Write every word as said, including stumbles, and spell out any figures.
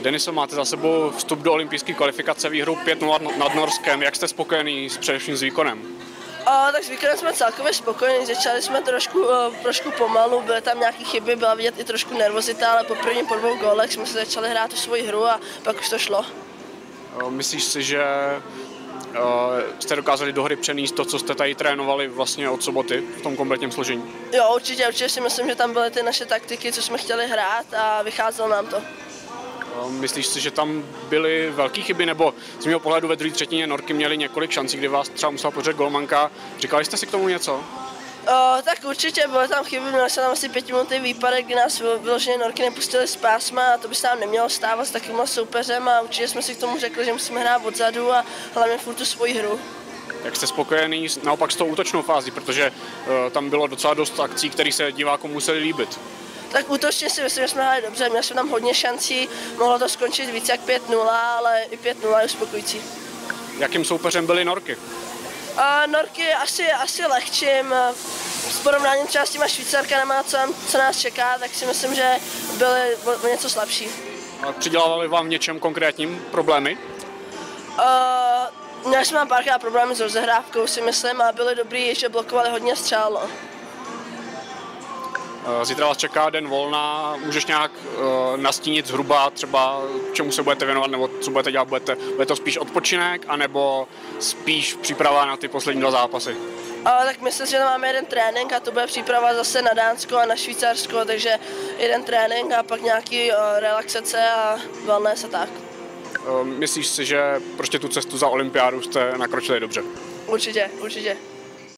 Deniso, máte za sebou vstup do olympijské kvalifikace, výhru pět nula nad Norskem. Jak jste spokojený s především s výkonem? O, tak s výkonem jsme celkově spokojení, začali jsme trošku, o, trošku pomalu, byly tam nějaké chyby, byla vidět i trošku nervozita, ale po prvním po dvou gólech jsme se začali hrát tu svoji hru a pak už to šlo. Myslíš si, že jste dokázali do hry přenést to, co jste tady trénovali vlastně od soboty v tom kompletním složení? Jo, určitě, určitě si myslím, že tam byly ty naše taktiky, co jsme chtěli hrát a vycházelo nám to. Myslíš si, že tam byly velké chyby, nebo z mého pohledu ve druhé třetině Norky měli několik šancí, kdy vás třeba musela pořet golmanka. Říkali jste si k tomu něco? O, tak určitě byly tam chyby, měli se tam asi pětiminutý výpadek, kdy nás vyloženě Norky nepustili z pásma a to by se nám nemělo stávat s takovým soupeřem a určitě jsme si k tomu řekli, že musíme hrát odzadu a hlavně furt tu svoji hru. Jak jste spokojený naopak s tou útočnou fází, protože uh, tam bylo docela dost akcí, které se divákům museli líbit? Tak útočně si myslím, že jsme hráli dobře, měli jsme tam hodně šancí, mohlo to skončit víc jak pět nula, ale i pět nula je uspokojící. Jakým soupeřem byly Norky? A Norky asi, asi lehčím, s porovnáním třeba s těma Švýcarkama, co, co nás čeká, tak si myslím, že byly o, o něco slabší. A přidělávali vám v něčem konkrétním problémy? Uh, měli jsme tam párkrát problémy s rozehrávkou, si myslím, a byli dobrý, že blokovali hodně střel. Zítra vás čeká den volna, můžeš nějak uh, nastínit zhruba třeba, čemu se budete věnovat, nebo co budete dělat, budete, bude to spíš odpočinek, anebo spíš příprava na ty poslední dva zápasy? Uh, tak myslím, že máme jeden trénink a to bude příprava zase na Dánsko a na Švýcarsko, takže jeden trénink a pak nějaký uh, relaxace a wellness a tak. Uh, myslíš si, že prostě tu cestu za olympiádu jste nakročili dobře? Určitě, určitě.